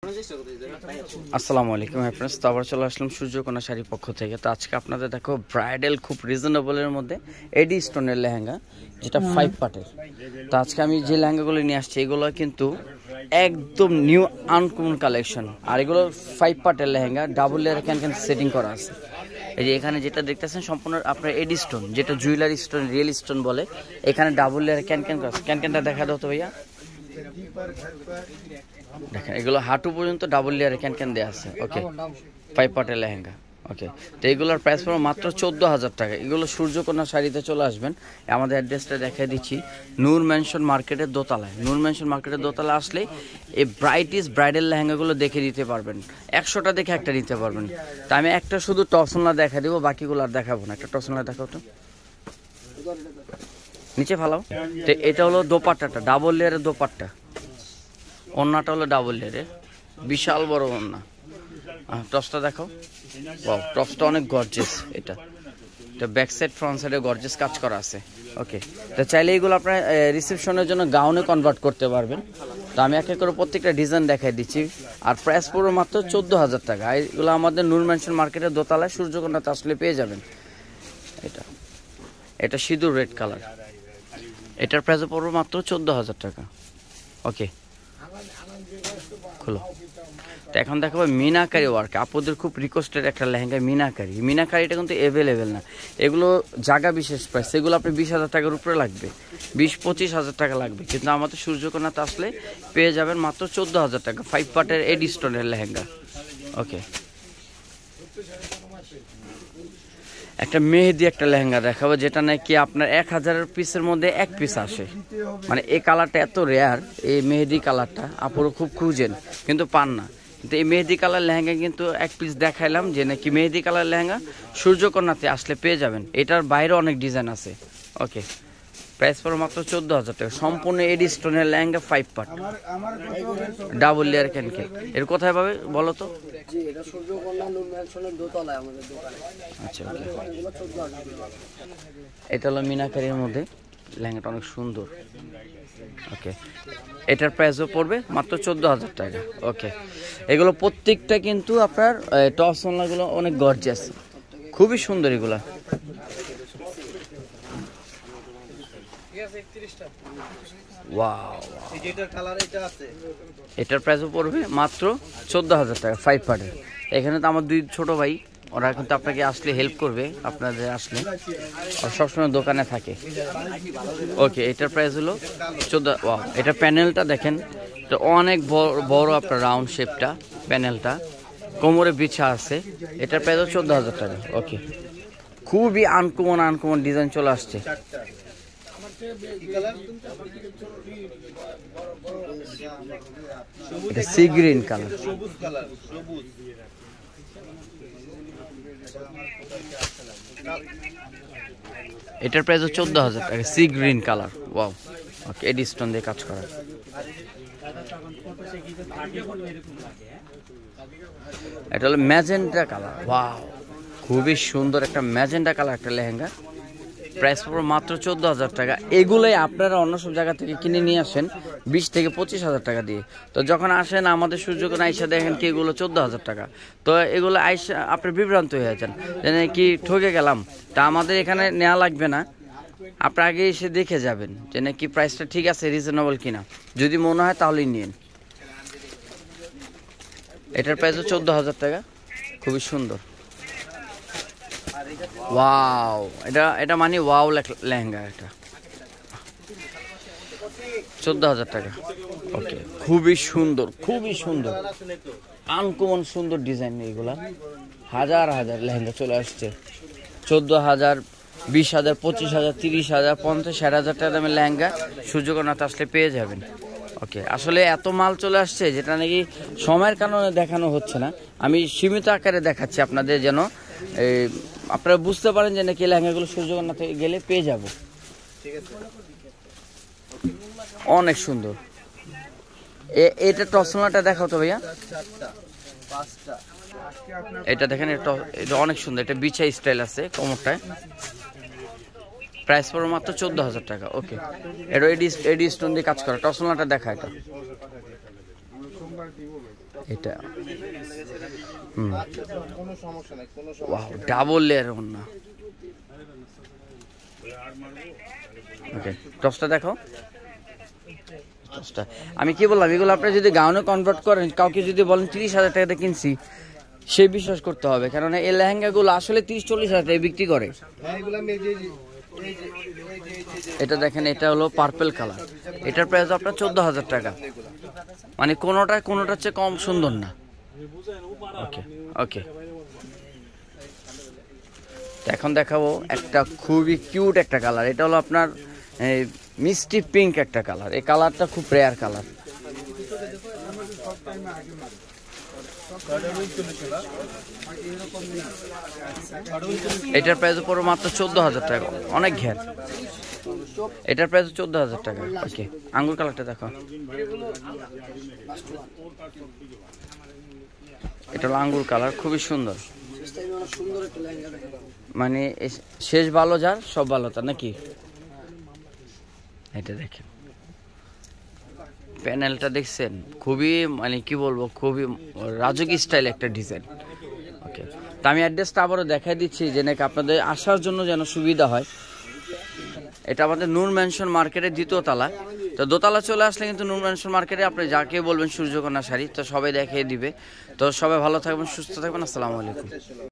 আসসালামু আলাইকুম फ्रेंड्स, তো আবার চলে আসলাম সূর্যকন্যা শাড়ি পক্ষ থেকে। তো আজকে আপনাদের দেখো ব্রাইডাল খুব রিজনেবলের মধ্যে এডি স্টোনের লেহেঙ্গা, যেটা 5 পার্টের। তো আজকে আমি যে লেহেঙ্গাগুলো নিয়ে আসছি এগুলো কিন্তু একদম নিউ আনকমন কালেকশন, আর এগুলো 5 পার্টের lehenga, double layer can setting করা আছে। এই যে এখানে যেটা দেখতেছেন সম্পূর্ণ আপনার এডি স্টোন, যেটা জুয়েলারি স্টোন, রিয়েল স্টোন বলে। এখানে ডাবল লেয়ার ক্যানটা দেখা দাও তো ভাইয়া। দেখেন এগুলো হাঁটু পর্যন্ত ডাবল লেয়ারে ক্যান দেওয়া আছে। ওকে, 5 পার্টের লেহেঙ্গা। ওকে, তো এগুলোর প্রাইস পড়বে মাত্র 14,000 টাকা। এগুলো সূর্যকন্যা শাড়িতে চলে আসবেন। আমাদের অ্যাড্রেসটা দেখিয়ে দিচ্ছি, নূর ম্যানশন মার্কেটের দোতলায়। নূর ম্যানশন মার্কেটের দোতলায় আসলে এই ব্রাইডাল লেহেঙ্গাগুলো দেখে দিতে পারবেন। 100টা দেখে একটা নিতে পারবেন। তা আমি একটা শুধু টসনলা দেখা দিব, বাকিগুলো আর দেখাবো না। একটা টসনলা দেখাও তো, নিচে ফালাও। তো এটা হলো দোপাট্টাটা, ডাবল লেয়ারের দোপাট্টা। ওন্নাটা হলো ডাবল লেয়ারের, বিশাল বড় ওন্না। টপসটা দেখো, ওয়াও, টপসটা অনেক গর্জিয়াস। এটা ব্যাক সাইড ফ্রন্ট সাইডে গর্জিয়াস কাজ করা আছে। ওকে, তো চাইলে এগুলো আপনার রিসেপশনের জন্য গাউনে কনভার্ট করতে পারবেন। তো আমি এক এক করে প্রত্যেকটা ডিজাইন দেখাই দিচ্ছি। আর প্রাইস পুরো মাত্র 14,000 টাকা। এগুলো আমাদের নূর ম্যানশন মার্কেটের দোতলায় সূর্যকন্যাতে আসলে পেয়ে যাবেন। এটা সিঁদুর রেড কালার, এটার প্রাইস পড়বে মাত্র 14,000 টাকা। ওকে, খুলো। তো এখন দেখাবো মিনাকারি ওয়ার্ক, আপুদের খুব রিকোয়েস্টেড একটা লেহেঙ্গা মিনাকারিটা কিন্তু অ্যাভেলেবেল না, এগুলো জায়গা বিশেষ প্রাইস। এগুলো আপনি 20,000 টাকার উপরে লাগবে, 20-25,000 টাকা লাগবে, কিন্তু আমাদের সূর্যকন্যাতে আসলে পেয়ে যাবেন মাত্র 14,000 টাকা। 5 পার্টের এডি স্টোনের লেহেঙ্গা। ওকে, একটা মেহেদি একটা লেহেঙ্গা দেখাবো, যেটা নাকি আপনার 1000 পিসের মধ্যে 1 পিস আসে। মানে এই কালারটা এত রেয়ার, এই মেহেদি কালারটা আপুরো খুব খুঁজেন কিন্তু পান না। কিন্তু এই মেহেদি কালার লেহেঙ্গা কিন্তু 1 পিস দেখাইলাম, যে নাকি মেহেদি কালার লেহেঙ্গা সূর্যকন্যাতে আসলে পেয়ে যাবেন। এটার বাইরে অনেক ডিজাইন আছে। ওকে, প্রাইস পড়ে মাত্র 14,000 টাকা। সম্পূর্ণ এডি স্টোনের lehenga, 5 part, double layer can. এর কোথায় পাবে বলো তো? আচ্ছা, এটা হলো মিনাকারির মধ্যে লেহেঙ্গাটা, অনেক সুন্দর। ওকে, এটার প্রাইসও পড়বে মাত্র 14,000 টাকা। ওকে, এগুলো প্রত্যেকটা কিন্তু আপনার টপসগুলো অনেক গর্জিয়াস, খুবই সুন্দর এগুলা। ওয়াও, এটার প্রাইসও পড়বে মাত্র 14,000 টাকা, 5 পার্টের। এখানে তো আমার 2 ছোট ভাই, ওরা কিন্তু আপনাকে আসলে হেল্প করবে, আপনাদের আসলে সবসময় দোকানে থাকে। ওকে, এটার প্রাইস হলো 14। ওয়াও, এটা প্যানেলটা দেখেন, এটা অনেক বড় আপনার রাউন্ড শেপটা, প্যানেলটা কোমরে বিছা আছে। এটার প্রাইস 14,000 টাকা। ওকে, খুবই আনকমন ডিজাইন চলে আসছে। এটা সি গ্রিন কালার, এটার প্রাইস 14,000 টাকা, sea green colour. Wow, okay, AD stone দিয়ে কাজ করা। এটা হলো ম্যাজেন্টা কালার। ওয়াও, খুবই সুন্দর একটা ম্যাজেন্টা কালার একটা লেহেঙ্গা। প্রাইস পড়বে মাত্র 14,000 টাকা। এগুলোই আপনারা অন্য সব জায়গা থেকে কিনে নিয়ে আসেন 20-25,000 টাকা দিয়ে। তো যখন আসেন আমাদের সূর্যকন্যা আইসা দেখেন কি এগুলো 14,000 টাকা, তো এগুলো আইসা আপনি বিভ্রান্ত হয়ে যাচ্ছেন, যেন কি ঠকে গেলাম। তা আমাদের এখানে নেওয়া লাগবে না, আপনি আগে এসে দেখে যাবেন যে নাকি প্রাইসটা ঠিক আছে, রিজনেবল কিনা। যদি মনে হয় তাহলেই নিন। এটার প্রাইসও 14,000 টাকা, খুবই সুন্দর। ওয়াও, এটা মানে ওয়াও লেহেঙ্গা, এটা 14,000 টাকা। ওকে, খুবই সুন্দর আনকমন সুন্দর ডিজাইন। এগুলা হাজার লেহেঙ্গা চলে আসছে। 14,000, 20,000, 25,000, 30,000, 50,000, 60,000 টাকা দামের লেহেঙ্গা সূর্যকন্যাতে আসলে পেয়ে যাবেন। ওকে, আসলে এত মাল চলে আসছে, যেটা নাকি সময়ের কারণে দেখানো হচ্ছে না। আমি সীমিত আকারে দেখাচ্ছি আপনাদের, যেন আপনারা বুঝতে পারেন যে নাকি লেহেঙ্গাগুলো সূর্যকন্যাতে গেলে পেয়ে যাব। অনেক সুন্দর। এটা টসলাটা দেখাও তো ভাইয়া। এটা দেখেন, এটা অনেক সুন্দর, এটা বিছা স্টাইল আছে কোমরটায়। প্রাইস পড়বে মাত্র 14,000 টাকা। ওকে, এটা এডি স্টোন দিয়ে কাজ করা। টসলাটা দেখা, এটা এটা ওয়াও, ডাবল লেয়ার ওড়না। ওকে, টপসটা দেখো। টপসটা আমি কি বললাম, এগুলো আপনি যদি গাউনে কনভার্ট করেন, কাউকে যদি বলেন 30,000 টাকাতে কিনছি, সে বিশ্বাস করতে হবে, কেননা এই লেহেঙ্গাগুলো আসলে 30-40 হাজার টাকায় বিক্রি করে। এটা দেখেন, এটা হলো পার্পল কালার, এটার প্রাইস আপনার 14,000 টাকা। মানে কোনোটার চেয়ে কম সুন্দর না। ওকে ওকে, এখন দেখাবো একটা খুবই কিউট একটা কালার। এটা হলো আপনার মিষ্টি পিঙ্ক একটা কালার। এই কালারটা খুব রেয়ার কালার। এটার প্রাইস পড়বে মাত্র 14,000 টাকা, অনেক ঘের। এটার প্রাইস 14,000 টাকা। ওকে, আঙ্গুর কালারটা দেখো। এটা হলো আঙ্গুর কালার, খুবই সুন্দর। মানে শেষ ভালো যার সব ভালো তার নাকি। এটা দেখেন, প্যানেলটা দেখছেন, খুবই মানে কি বলবো, খুবই রাজকীয় স্টাইল একটা ডিজাইন। ওকে, তো আমি অ্যাড্রেসটা আবারও দেখাই দিচ্ছি, যে নাকি আপনাদের আসার জন্য যেন সুবিধা হয়। এটা আমাদের নূর ম্যানশন মার্কেটের 2য় তলা। তো দোতলা চলে আসলে কিন্তু নূর ম্যানশন মার্কেটে আপনি যাকে বলবেন সূর্যকন্যা শাড়ি, তো সবাই দেখিয়ে দিবে। তো সবাই ভালো থাকবেন, সুস্থ থাকবেন। আসসালামু আলাইকুম।